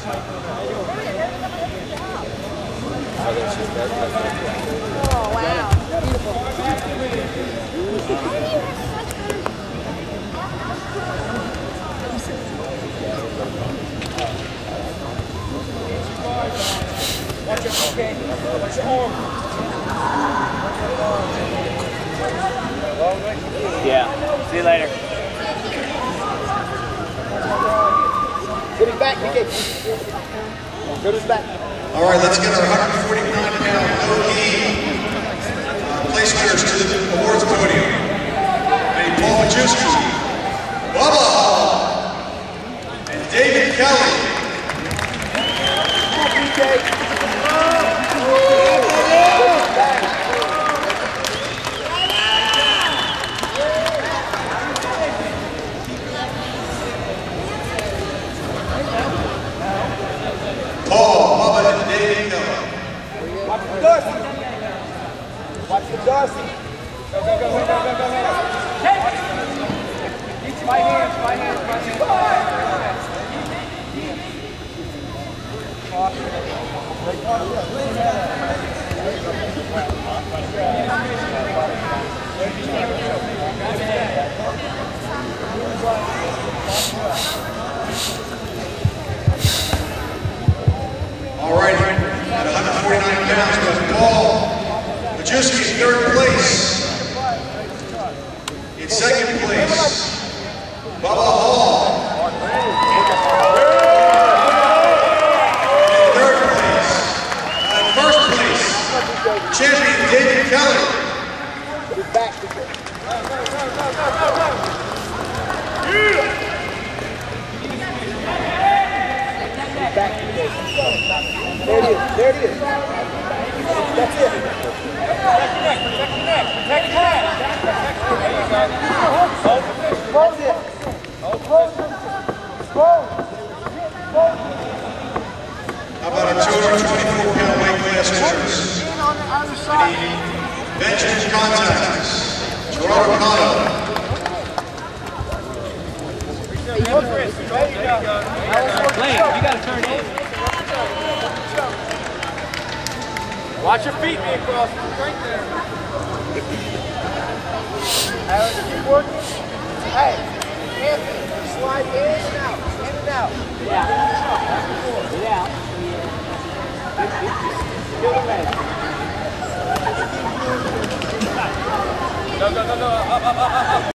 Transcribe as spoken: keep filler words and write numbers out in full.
Oh, wow. Beautiful. Watch it, okay? Watch your arm. Yeah. See you later. Get his back, B J. Go to his back. All right, let's get our one forty-nine pound no-gi uh, place winners to the awards podium. Ready, Paul Majewski, Bubba Hall, and David Kelly. Come on, B J. Paul, Bubba, and David Kelly. Watch the Darcy. Watch the Darcy. Go, go, go, go, go, go, go. My hands, my hands, my hands. All right, at one forty-nine pounds, we have Paul Majewski in third place. In second place, Bubba Hall. In third place, and first place, champion David Kelly. Back. Back. There it is. There it is. That's it. Protect your neck. Protect your neck. Protect your neck. There you go. Close it. Close it. Close. How about a two hundred twenty-four pound weight class winners? On the other side. Bench and contacts. Gerardo Cano. There you go. Lane, you gotta turn in. Watch your feet, man, across. Right there. Alex, keep working. Hey, Anthony, slide in and out. In and out. Yeah. Yeah. Feel the leg. Go, go, go, go. Up, up, up, up, up.